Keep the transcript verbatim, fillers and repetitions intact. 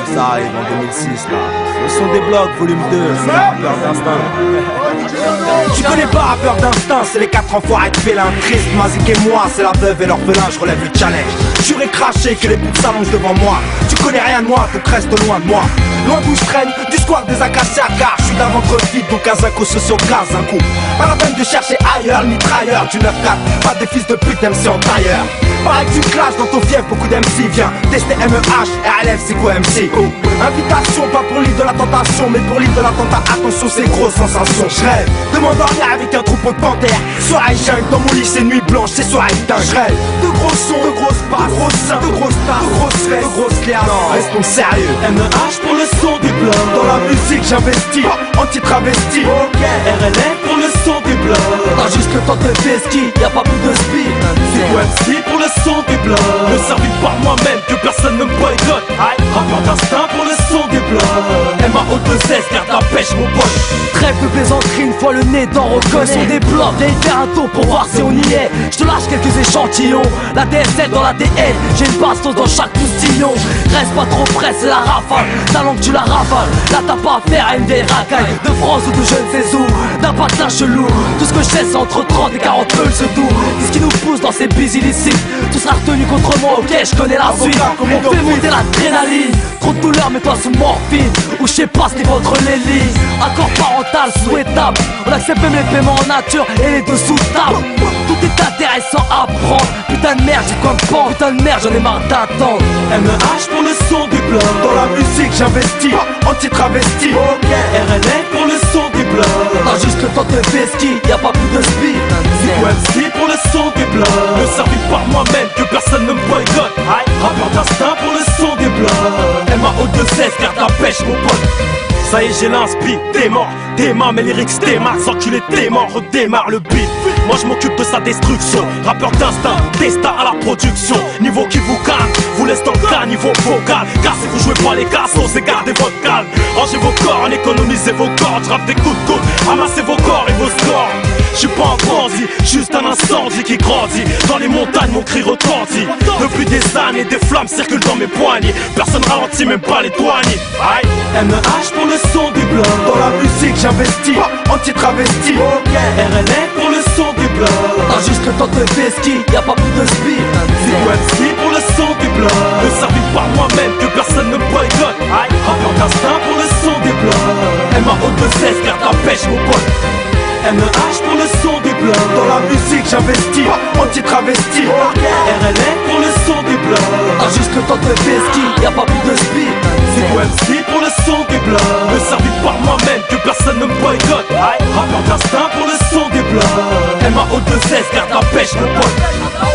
ça arrive en deux mille six là. Le son des blocs, volume deux, c'est la rappeur d'instinct. Tu connais pas rappeur d'instinct, c'est les quatre enfoirés de félins tristes. Mazik et moi, c'est la veuve et l'orphelin, je relève le challenge. J'aurais craché que les boucs s'allongent devant moi. Tu connais rien de moi, donc reste loin de moi. Loin d'où je traîne, du squat des acacias, car je suis d'un ventre vide, donc un zinco socio casse un coup. Pas la peine de chercher ailleurs, ni trailleur du neuf quatre. Pas des fils de pute M C en tailleur. Pareil que tu clashes dans ton fief, beaucoup d'M C. Viens tester M E H, R L F, c'est quoi M C? Invitation, pas pour l'île de la tentation, mais pour l'île de l'attentat. Attention, c'est grosse sensation. Je rêve de m'endormir avec un troupeau de panthères. Soirée jungle, dans mon lit c'est nuit blanche, c'est soirée dingue. Je rêve de gros sons, de grosses passes, de gros seins, de grosses tasses, de grosses fesses, de grosses clairs. Non, restons sérieux. M E H pour le son des blocs. Dans la musique j'investis, anti-travesti. Ok, R L F pour le son des blocs. T'as juste le temps de faire ski, y'a pas plus de speed. C'est quoi M C pour le son des blocs. Me servi par moi-même, que personne ne me boycotte. Rappeur d'instinct pour le son des blocs. M A O deux S, garde la pêche mon pote. Trêve de plaisanterie, une fois le nez dans reconnaît. On des blocs, viens y faire un tour pour voir si on y est. Je te lâche quelques échantillons, la D S L dans la D N. J'ai une bastos dans chaque postillon. Reste pas trop près, c'est la rafale. Ta langue tu la rafales, là t'as pas affaire à une des racailles de France ou de je ne sais où, d'un patin chelou. Tout ce que je sais c'est entre trente et quarante peuls ce doux. Qu'est-ce qui nous pousse dans ces bis illicites? Tout sera retenu contre moi, ok je connais la suite. On fait monter l'adrénaline, trop de douleur mets-toi sous morphine. Ou je sais pas ce n'est votre l'hélice. Accord parental souhaitable, on accepte même les paiements en nature et les deux sous table. Tout est intéressant à prendre. Putain de merde j'ai quoi me pendre, putain de merde j'en ai marre d'attendre. M E H pour le son des blocs. Dans la musique j'investis, anti-travesti. Ok, R L F pour le son des blocs. T'as juste le temps de faire ski, y'a pas plus de speed. C'est quoi M C pour le son des blocs. Me servi par moi-même, que personne ne me boycotte. Rappeur d'instinct pour le son des blocs. M A O deux S, garde la pêche mon pote. Ça y est j'ai l'inspi, t'es mort, démarre mes lyrics, démarre, sans enculé t'es mort, redémarre le beat. Moi je m'occupe de sa destruction, rappeur d'instinct, destin à la production. Niveau qui vous calme, vous laisse dans le cas, niveau vocal. Car si vous jouez pas les cassos, c'est gardez votre calme. Rangez vos corps, en économisez vos cordes, j'rappe des coups de coude, amassez vos corps et vos scores. J'suis pas un bandit, juste un incendie qui grandit. Dans les montagnes mon cri retentit. Depuis des années, des flammes circulent dans mes poignets. Personne ralentit, même pas les douaniers. M E H pour le son des blocs. Dans la musique j'investis, anti-travesti. Ok, R L F pour le son des blocs. T'as juste le temps de faire ski, y'a pas plus de speed. C'est quoi M C pour le son des blocs. Me servi par moi-même, que personne ne me boycotte. Rappeur d'instinct pour le son des blocs. M A O deux S, garde la pêche mon pote. M E H pour le son des blocs. Dans la musique j'investis, anti-travesti. Ok, R L F pour le son des blocs. T'as juste le temps de faire ski, y'a pas plus de speed. C'est quoi M C pour le son des blocs. Me servi par moi-même, que personne ne me boycotte. Rappeur d'instinct pour le son des blocs. M A O deux S, garde la pêche mon pote.